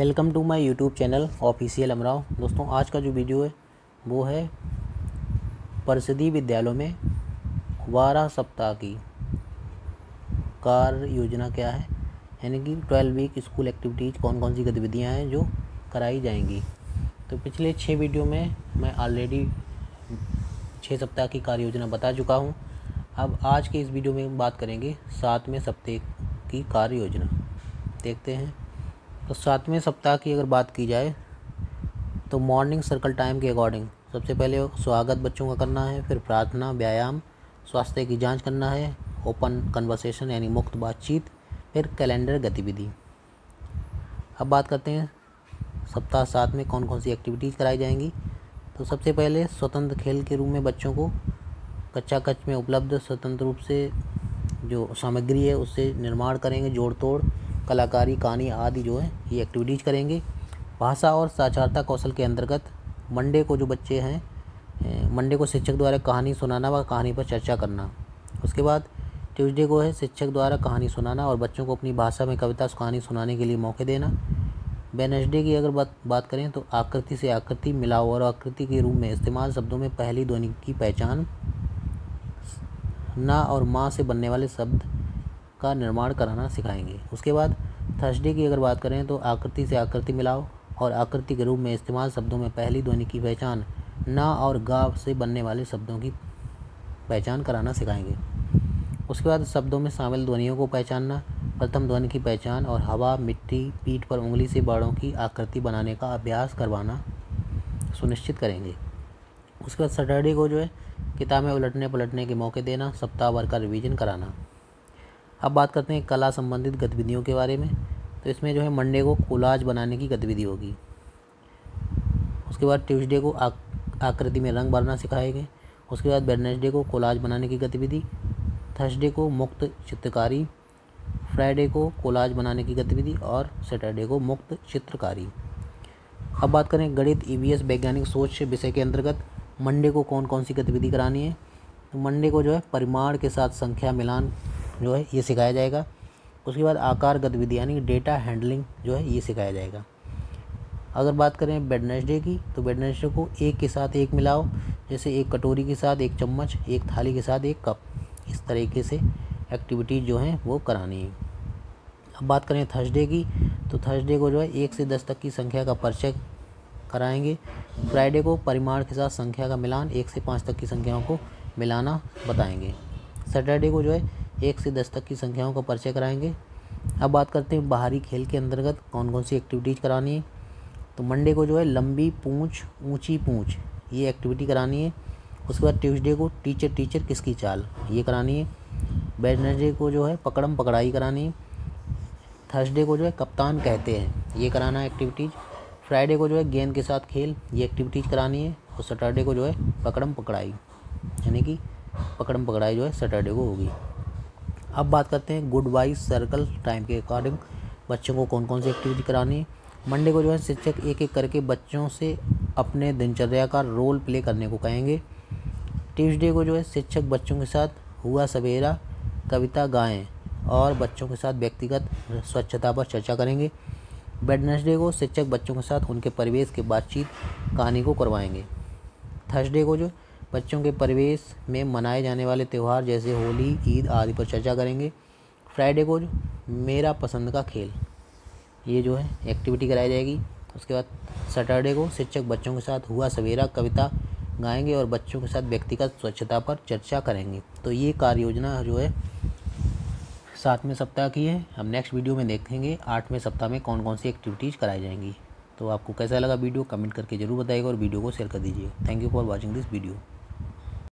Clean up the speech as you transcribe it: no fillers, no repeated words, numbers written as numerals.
Welcome to my YouTube channel official अमराव। दोस्तों, आज का जो वीडियो है वो है परिषदीय विद्यालयों में 12 सप्ताह की कार्य योजना क्या है, यानी कि 12 वीक स्कूल एक्टिविटीज़ कौन कौन सी गतिविधियां हैं जो कराई जाएंगी। तो पिछले 6 वीडियो में मैं ऑलरेडी 6 सप्ताह की कार्य योजना बता चुका हूं। अब आज के इस वीडियो में बात करेंगे 7वें सप्ताह की कार्य योजना। देखते हैं। तो 7वें सप्ताह की अगर बात की जाए तो मॉर्निंग सर्कल टाइम के अकॉर्डिंग सबसे पहले स्वागत बच्चों का करना है, फिर प्रार्थना, व्यायाम, स्वास्थ्य की जांच करना है, ओपन कन्वर्सेशन यानी मुक्त बातचीत, फिर कैलेंडर गतिविधि। अब बात करते हैं सप्ताह 7 में कौन कौन सी एक्टिविटीज़ कराई जाएंगी। तो सबसे पहले स्वतंत्र खेल के रूप में बच्चों को कच्चा कच्च में उपलब्ध स्वतंत्र रूप से जो सामग्री है उससे निर्माण करेंगे, जोड़ तोड़, कलाकारी, कहानी आदि जो है ये एक्टिविटीज़ करेंगे। भाषा और साक्षरता कौशल के अंतर्गत मंडे को जो बच्चे हैं, मंडे को शिक्षक द्वारा कहानी सुनाना व कहानी पर चर्चा करना। उसके बाद ट्यूसडे को है शिक्षक द्वारा कहानी सुनाना और बच्चों को अपनी भाषा में कविता कहानी सुनाने के लिए मौके देना। वेडनेसडे की अगर बात करें तो आकृति से आकृति मिलाओ और आकृति के रूप में इस्तेमाल शब्दों में पहली ध्वनि की पहचान, ना और माँ से बनने वाले शब्द का निर्माण कराना सिखाएंगे। उसके बाद थर्सडे की अगर बात करें तो आकृति से आकृति मिलाओ और आकृति के रूप में इस्तेमाल शब्दों में पहली ध्वनि की पहचान, ना और गा से बनने वाले शब्दों की पहचान कराना सिखाएंगे। उसके बाद शब्दों में शामिल ध्वनियों को पहचानना, प्रथम ध्वनि की पहचान और हवा, मिट्टी, पीठ पर उंगली से बाणों की आकृति बनाने का अभ्यास करवाना सुनिश्चित करेंगे। उसके बाद सैटरडे को जो है किताबें उलटने पलटने के मौके देना, सप्ताह भर का रिवीजन कराना। अब बात करते हैं कला संबंधित गतिविधियों के बारे में। तो इसमें जो है मंडे को कोलाज बनाने की गतिविधि होगी। उसके बाद ट्यूसडे को आकृति में रंग भरना सिखाएंगे। उसके बाद वेडनेसडे को कोलाज बनाने की गतिविधि, थर्सडे को मुक्त चित्रकारी, फ्राइडे को कोलाज बनाने की गतिविधि और सैटरडे को मुक्त चित्रकारी। अब बात करें गणित ईवीएस वैज्ञानिक सोच विषय के अंतर्गत मंडे को कौन कौन सी गतिविधि करानी है। तो मंडे को जो है परिमाण के साथ संख्या मिलान जो है ये सिखाया जाएगा। उसके बाद आकार गतिविधि यानी डेटा हैंडलिंग जो है ये सिखाया जाएगा। अगर बात करें वेडनेसडे की तो वेडनेसडे को एक के साथ एक मिलाओ, जैसे एक कटोरी के साथ एक चम्मच, एक थाली के साथ एक कप, इस तरीके से एक्टिविटीज़ जो हैं वो करानी है। अब बात करें थर्सडे की तो थर्सडे को जो है 1 से 10 तक की संख्या का परिचय कराएंगे। फ्राइडे को परिमाण के साथ संख्या का मिलान, 1 से 5 तक की संख्याओं को मिलाना बताएंगे। सैटरडे को जो है 1 से 10 तक की संख्याओं का परिचय कराएंगे। अब बात करते हैं बाहरी खेल के अंतर्गत कौन कौन सी एक्टिविटीज़ करानी है। तो मंडे को जो है लंबी पूंछ, ऊंची पूंछ, ये एक्टिविटी करानी है। उसके बाद ट्यूसडे को टीचर टीचर किसकी चाल, ये करानी है। वेडनेसडे को जो है पकड़म पकड़ाई करानी है। थर्सडे को जो है कप्तान कहते हैं, ये कराना है एक्टिविटीज़। फ्राइडे को जो है गेंद के साथ खेल, ये एक्टिविटीज़ करानी है। और सैटरडे को जो है पकड़म पकड़ाई, यानी कि पकड़म पकड़ाई जो है सैटरडे को होगी। अब बात करते हैं गुड बाय सर्कल टाइम के अकॉर्डिंग बच्चों को कौन कौन सी एक्टिविटी करानी है। मंडे को जो है शिक्षक एक एक करके बच्चों से अपने दिनचर्या का रोल प्ले करने को कहेंगे। ट्यूसडे को जो है शिक्षक बच्चों के साथ हुआ सवेरा कविता गाएं और बच्चों के साथ व्यक्तिगत स्वच्छता पर चर्चा करेंगे। वेडनेसडे को शिक्षक बच्चों के साथ उनके परिवेश के बातचीत कहानी को करवाएंगे। थर्सडे को जो बच्चों के परिवेश में मनाए जाने वाले त्यौहार जैसे होली, ईद आदि पर चर्चा करेंगे। फ्राइडे को जो मेरा पसंद का खेल, ये जो है एक्टिविटी कराई जाएगी। उसके बाद सैटरडे को शिक्षक बच्चों के साथ हुआ सवेरा कविता गाएंगे और बच्चों के साथ व्यक्तिगत स्वच्छता पर चर्चा करेंगे। तो ये कार्य योजना जो है 7वें सप्ताह की है। हम नेक्स्ट वीडियो में देखेंगे 8वें सप्ताह में कौन कौन सी एक्टिविटीज़ कराई जाएंगी। तो आपको कैसा लगा वीडियो कमेंट करके ज़रूर बताइएगा और वीडियो को शेयर कर दीजिए। Thank you for watching this video.